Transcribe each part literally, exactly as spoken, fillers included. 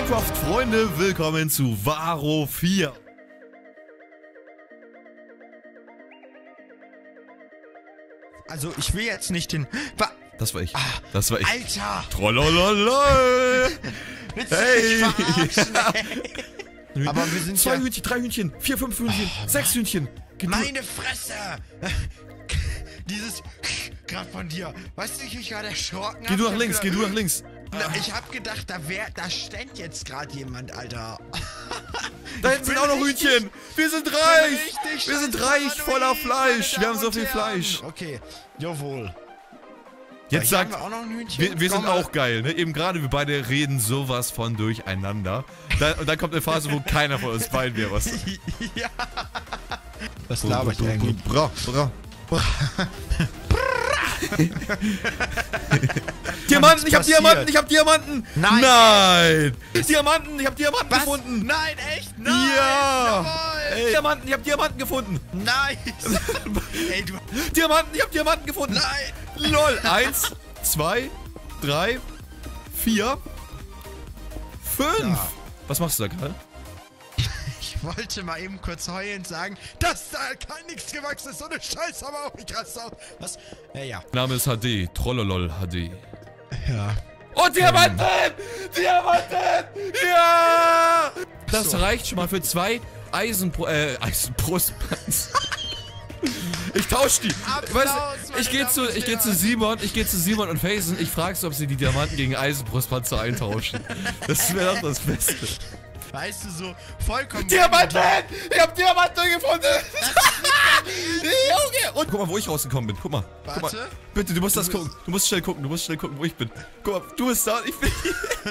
Minecraft-Freunde, willkommen zu Varo vier. Also, ich will jetzt nicht den... Wa Das war ich. Ah, das war ich. Alter! Trollololol. Willst du Hey! mich verarschen, ey? Aber wir sind Zwei ja... Hühnchen, drei Hühnchen, vier, fünf Hühnchen, Oh, sechs Hühnchen. Geht Meine Fresse! Dieses... gerade von dir. Weißt du, ich mich gerade erschrocken Geh du nach links, geh du nach links. Ich hab gedacht, da wär... Da stand jetzt gerade jemand, Alter. Da hinten sind auch noch Hühnchen. Wir sind reich. Wir sind reich, voller Fleisch. Wir haben so viel Fleisch. Okay, jawohl. Jetzt sagt... wir auch noch ein Hühnchen. Wir, wir sind Komm, auch geil, ne? Eben gerade, wir beide reden sowas von durcheinander. Da, und dann kommt eine Phase, wo keiner von uns beiden mehr was. Ja. Was laber ich eigentlich? Bra, bra, bra. Diamanten, ich hab Diamanten, ich hab Diamanten! Nein! Nein! Diamanten, ich hab Diamanten Was? gefunden! Nein, echt? Nein! Ja! Jawohl. Ey. Diamanten, ich hab Diamanten gefunden! Nice! Ey, du... Diamanten, ich hab Diamanten gefunden! Nein! LOL! Eins, zwei, drei, vier, fünf! Ja. Was machst du da gerade? Ich wollte mal eben kurz heulend sagen, dass da kein nichts gewachsen ist. So eine Scheiße, aber auch nicht krass aus. Was? Ja, ja. Name ist H D, Trollolol H D. Ja. Oh, Diamanten! Diamanten! Ja! Das So. reicht schon mal für zwei Eisenpro... äh, Eisenbrustpanzer. Ich tausch die. Applaus, Weißt du, meine ich gehe Damen zu, und ich gehe zu Herren. Simon, ich gehe zu Simon und Faison. Ich frage sie, ob sie die Diamanten gegen Eisenbrustpanzer eintauschen. Das wäre doch das Beste. Weißt du, so vollkommen... Diamanten! Ich hab Diamanten gefunden! Junge! Und guck mal, wo ich rausgekommen bin. Guck mal. Guck mal. Warte. Bitte, du musst Du das bist- gucken. Du musst schnell gucken. Du musst schnell gucken, wo ich bin. Guck mal, du bist da und ich bin hier.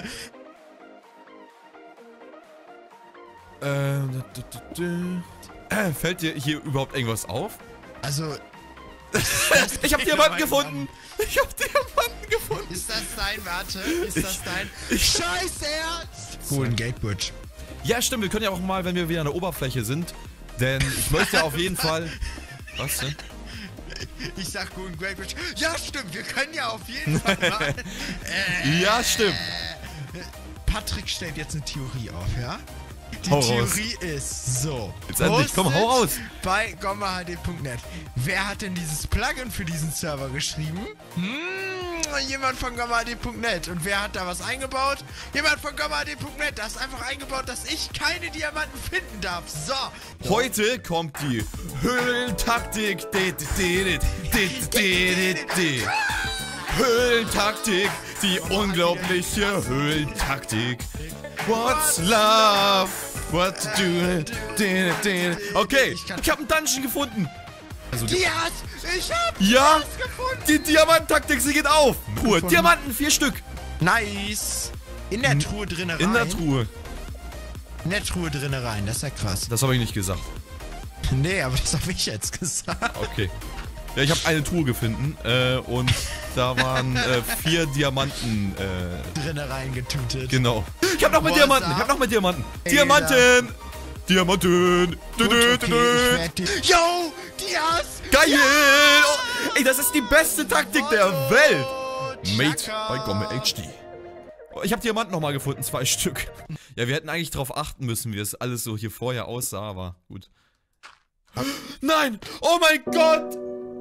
Ähm, du, du, du, du. Äh, fällt dir hier überhaupt irgendwas auf? Also... Ich hab Diamanten gefunden! Ich hab Diamanten gefunden! Ist das dein, warte, ist das dein... Ich- Scheiß Ernst! Cool, ein Gatebridge. Ja, stimmt, wir können ja auch mal, wenn wir wieder an der Oberfläche sind, denn ich möchte auf jeden Fall... Was denn? Ich sag Golden Gatebridge. Ja, stimmt, wir können ja auf jeden Fall mal... äh, Ja, stimmt. Patrick stellt jetzt eine Theorie auf, ja? Die Hau raus. Theorie ist so. Jetzt endlich, komm, hau raus. Bei gomma h d punkt net. Wer hat denn dieses Plugin für diesen Server geschrieben? Hm, jemand von gomma h d punkt net. Und wer hat da was eingebaut? Jemand von gomma h d punkt net. Das ist einfach eingebaut, dass ich keine Diamanten finden darf. So. Heute kommt die Höhlentaktik. Di, di, di, di, di, di, di. Höhlentaktik, die unglaubliche Höhlentaktik. What's love? What to do? Di, di, di. Okay, ich hab einen Dungeon gefunden. Also die, Dias, ich hab ja, was gefunden. die Diamantentaktik, sie geht auf. Truhe, Von- Diamanten, vier Stück. Nice. In der Truhe drinne rein. In der Truhe. In der Truhe drinne rein. Das ist ja krass. Das habe ich nicht gesagt. Nee, aber das habe ich jetzt gesagt. Okay. Ja, ich habe eine Truhe gefunden äh, und da waren äh, vier Diamanten. Äh, Drinne reingetutet. genau. Ich habe noch mal What's Diamanten. Ich up? habe noch mal Diamanten. Ey, Diamanten. Diamanten. Gut, Dö, dö, okay, dö, dö. ich werd die... Yo, Dias! Geil. Oh, ey, das ist die beste Taktik der Welt. Made bei Gomme H D. Oh, ich habe Diamanten noch mal gefunden, zwei Stück. Ja, wir hätten eigentlich drauf achten müssen, wie es alles so hier vorher aussah, aber gut. Nein! Oh mein Gott!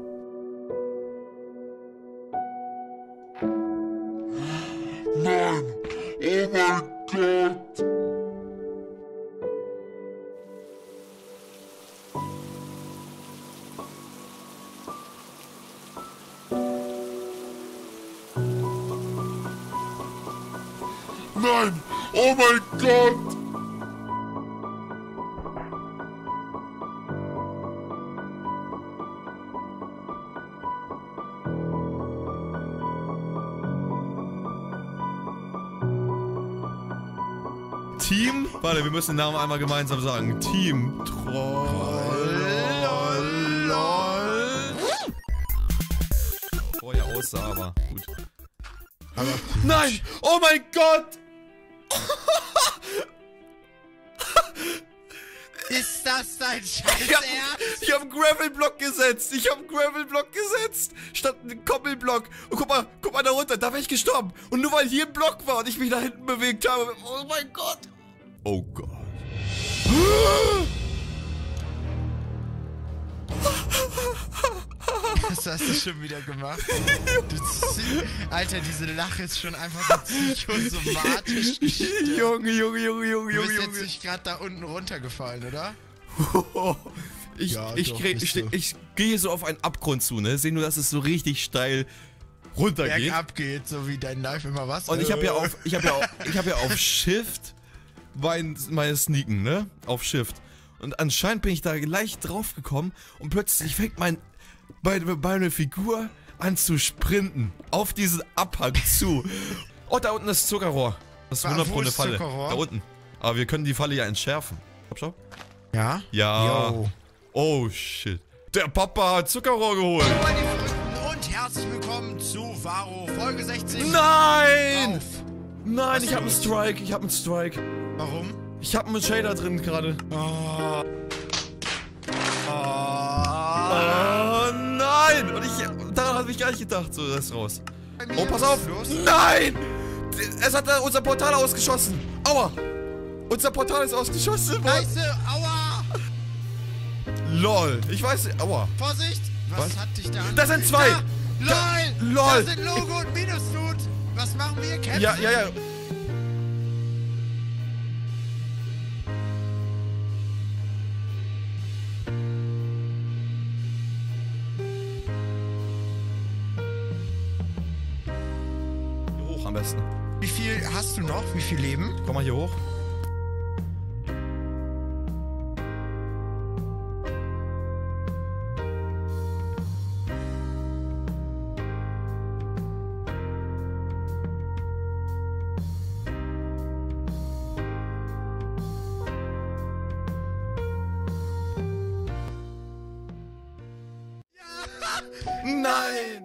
Nein! Oh mein Gott! Nein! Oh mein Gott! Team? Warte, wir müssen den Namen einmal gemeinsam sagen. Team Troll. Vorher aussah, aber gut. Aber Nein! Oh mein Gott! Ist das dein Scheiß Ich hab, Ernst? ich hab einen Gravelblock gesetzt. Ich hab einen Gravelblock gesetzt. Statt einen Koppelblock. Und guck mal, guck mal da runter. Da wäre ich gestorben. Und nur weil hier ein Block war und ich mich da hinten bewegt habe. Oh mein Gott. Oh Gott. Was hast du schon wieder gemacht? Du zieh- Alter, diese Lache ist schon einfach so psychosomatisch. Junge, Junge, Junge, Junge, Du Junge, bist jetzt Junge. nicht gerade da unten runtergefallen, oder? Ich, Ja, ich, doch, krieg, bist ich, du. ich gehe so auf einen Abgrund zu, ne? Seh nur, dass es so richtig steil runtergeht. Bergab geht, so wie dein Live immer was. Und ich habe ja auf, ich habe ja, auf, ich habe ja auf Shift mein, meine Sneaken, ne? Auf Shift. Und anscheinend bin ich da gleich drauf gekommen und plötzlich fängt mein, meine, meine Figur an zu sprinten. Auf diesen Abhang zu. Oh, da unten ist Zuckerrohr. Das ist Wa- hundert wo Pro eine ist Falle. Zuckerrohr? Da unten. Aber wir können die Falle ja entschärfen. Hab schau. Ja? Ja. Yo. Oh, shit. Der Papa hat Zuckerrohr geholt. Hallo meine Verrückten und herzlich willkommen zu Varo Folge sechzig. Nein! Auf. Nein, Was ich hab einen los? Strike. Ich hab einen Strike. Warum? Ich hab einen Shader drin gerade. Oh. Oh. Oh nein! Und ich, daran habe ich gar nicht gedacht. So, das ist raus. Bei mir, Oh, pass was auf! ist los? Nein! Es hat da unser Portal ausgeschossen. Aua! Unser Portal ist ausgeschossen worden. Scheiße, aua! Lol. Ich weiß. Aua. Vorsicht! Was, Was? hat dich da an? Das sind zwei. Da, Da- LOL! LOL. Da sind Logo und Minus tut! Was machen wir? Kämpfen? Ja, ja, ja. Hier hoch am besten. Wie viel hast du noch? Wie viel Leben? Komm mal hier hoch. Nein!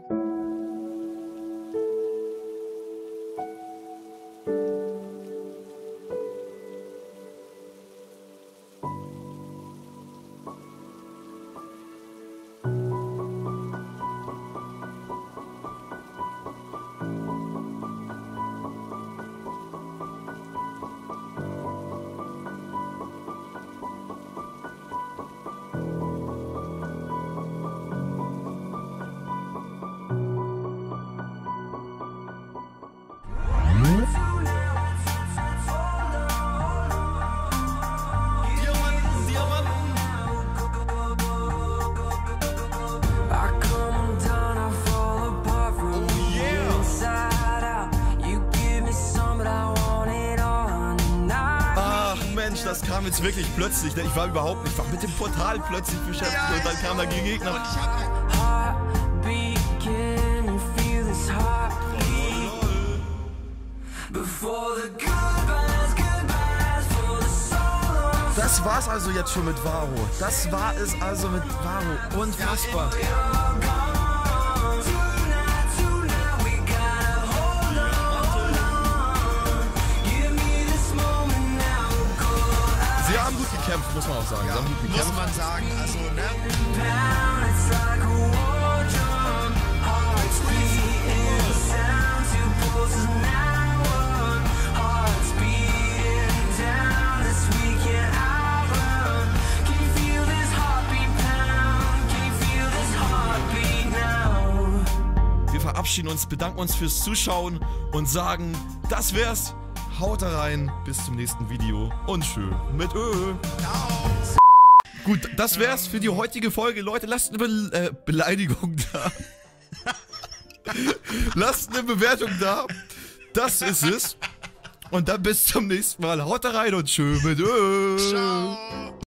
Diamanten, Diamanten! I come down, I fall apart from Oh yeah! inside out. You give me some, but I want it all. And I Ach Mensch, das kam jetzt wirklich plötzlich. Ich war überhaupt nicht, ich war mit dem Portal plötzlich beschäftigt und dann kamen da die Gegner. Und ich hab heartbeat, can you feel this heartbeat? Before the goodbyes, goodbyes for the soul. Das war's also jetzt schon mit Varo. Das war es also mit Varo. Unfassbar. Sie haben gut gekämpft, muss man auch sagen. Sie haben gut Muss gekämpft. man sagen, also, ne? Wir verabschieden uns, bedanken uns fürs Zuschauen und sagen, das wär's. Haut da rein, bis zum nächsten Video und schön mit Ö. Gut, das wär's für die heutige Folge. Leute, lasst eine Be äh, Beleidigung da. Lasst eine Bewertung da. Das ist es. Und dann bis zum nächsten Mal. Haut da rein und schön mit Ö. Ciao!